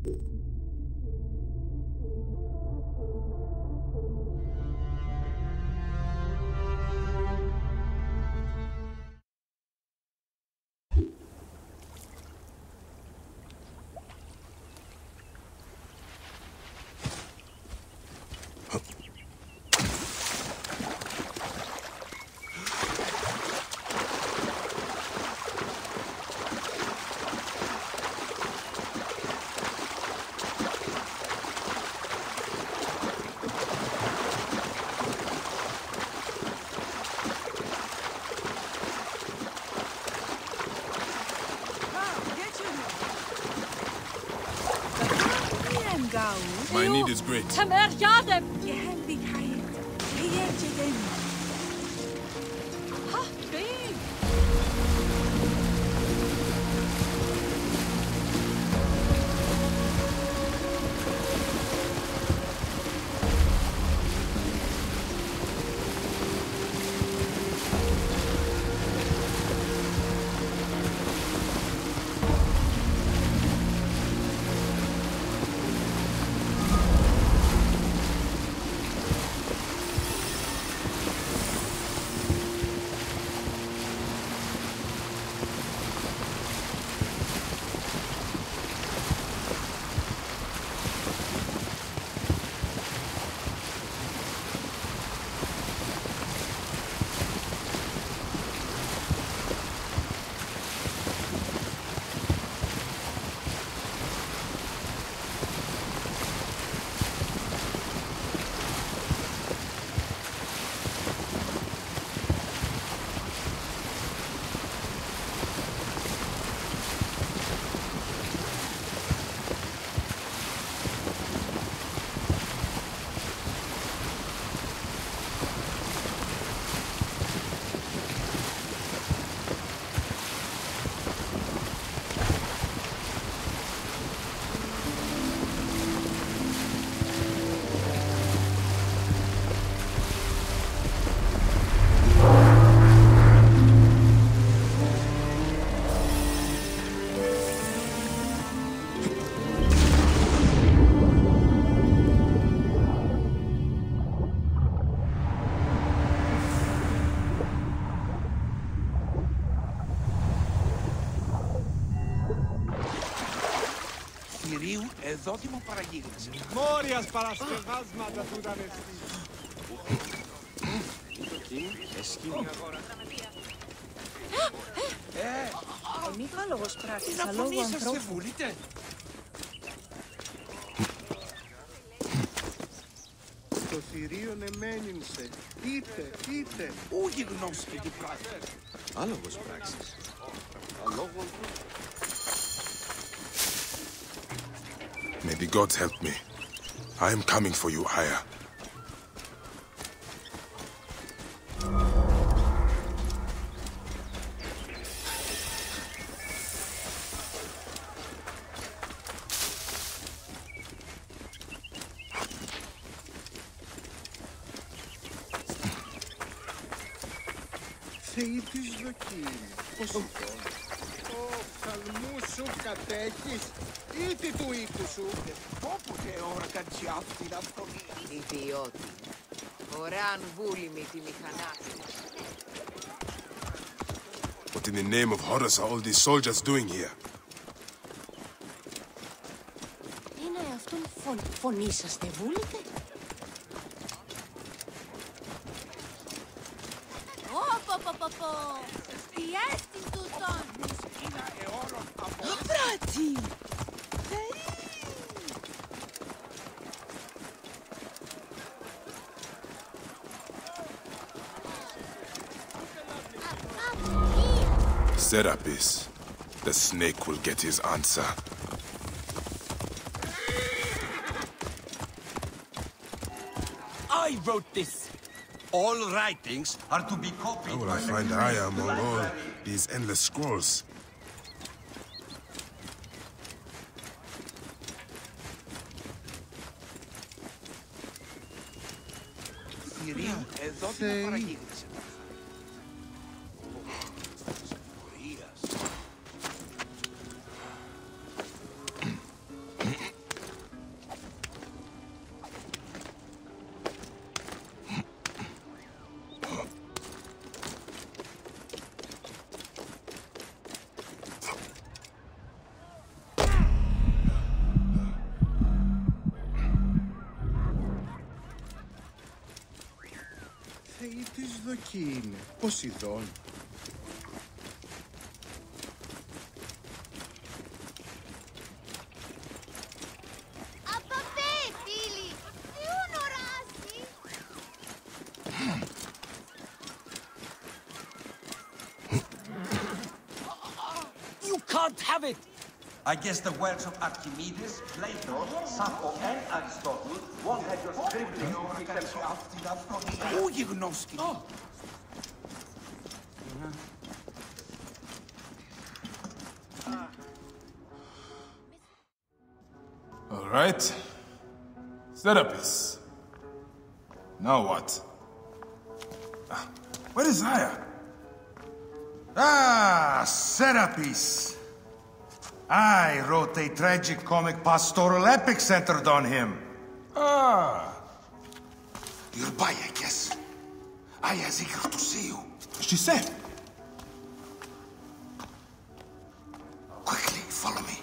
My need is great. Δότιμο παραγύγνασε. Μόριας παρασκευάσματα του ήταν Ο μύθαλογος πράξης να αλόγου φωνή σας ανθρώπου. ξεβούλετε. Στο θηρίον εμένυνσε. Είτε. Ούγι γνώση και τι πράγμα. Άλογος πράξης. May the gods help me. I am coming for you, Aya. Θεή της δοκίμη. Πώς το ψαλμού σου κατέχεις ή τι του οίκου σου. Όποτε ώρα κατσιάθου την αυκονία. Ιδιώτη. Ωραίαν βούλημη τη μηχανά. What in the name of Horus are all these soldiers doing here? Είναι αυτόν φωνή σας δεν βούλετε. Τι έστει τούτον. Είναι αιώρον από... Μπράτσι. Serapis. The snake will get his answer. I wrote this. All writings are to be copied. How will I find Aya among all these endless scrolls? Θηρίου, δότιμο παραγύγνασε. Ποιοι είναι, Ποσειδών? Απαπέ, φίλοι! Τι ονοράζει! You can't have it! I guess the words of Archimedes, Plato, Sappho, and Aristotle won't have your scribbling Πού γιγνώσκει! All right. Serapis. Now what? Where is Aya? Ah, Serapis. I wrote a tragic-comic pastoral epic centered on him. Ah. You're by, I guess. Aya's eager to see you. She said. Quickly, follow me.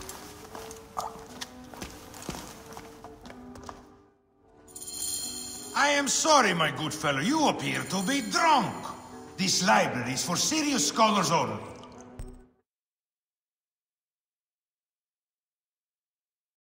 I am sorry, my good fellow. You appear to be drunk. This library is for serious scholars only.